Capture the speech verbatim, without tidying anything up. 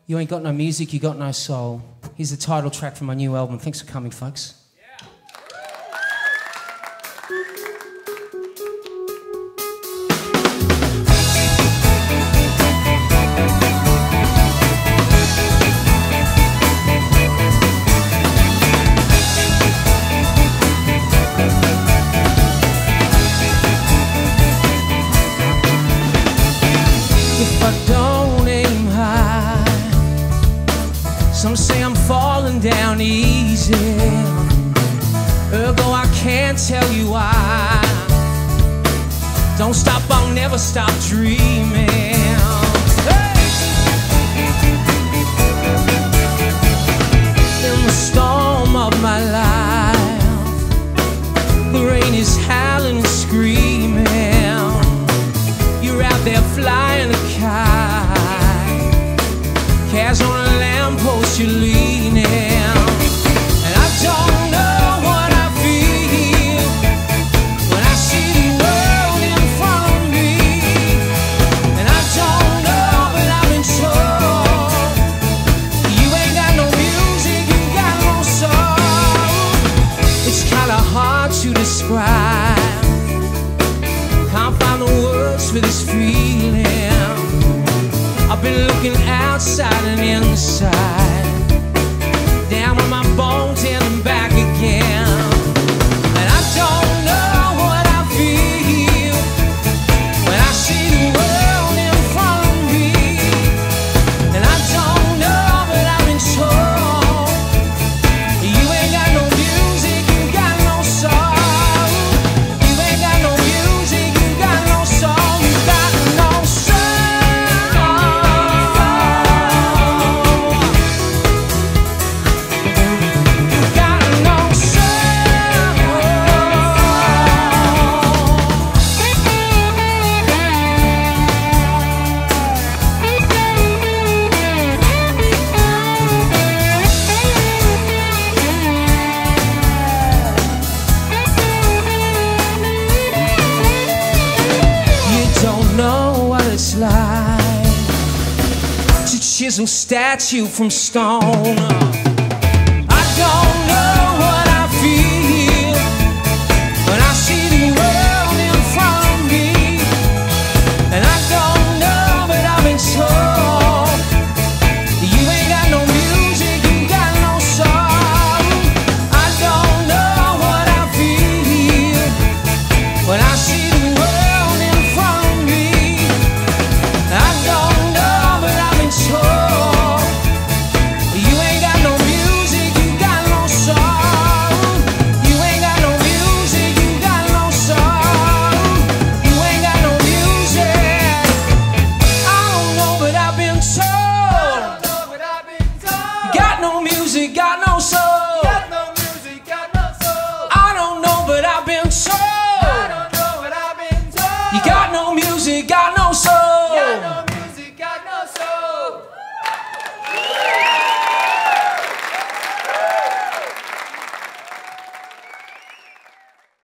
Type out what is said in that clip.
You ain't got no music, you got no soul. Here's the title track from my new album. Thanks for coming, folks. If I don't aim high, some say I'm falling down easy. Ergo, I can't tell you why. Don't stop, I'll never stop dreaming. Hey! In the storm of my life, the rain is howling and screaming. You're out there flying a kite, cares on a lamppost you're leaning. And I don't know what I feel when I see the world in front of me. And I don't know, but I've been told you ain't got no music, you got no soul. It's kinda hard to describe, can't find the words for this feeling. I've been looking outside and inside, down on my bones and back again. And I don't know what I feel when I see the world in front of me. And I don't know, but I've been told you ain't got no music, you got no soul. You ain't got no music, you got no soul. You got no soul. Don't know what it's like to chisel statue from stone. I don't know what I feel when I see the world in front of me. And I don't know, but I've been told you ain't got no music, you got no soul. I don't know what I feel when I see the world in front of me. I don't know, but I've been told you ain't got no music, you got no soul. You ain't got no music, you got no soul. You ain't got no music. I don't know, but I've been told you got no music, got no soul.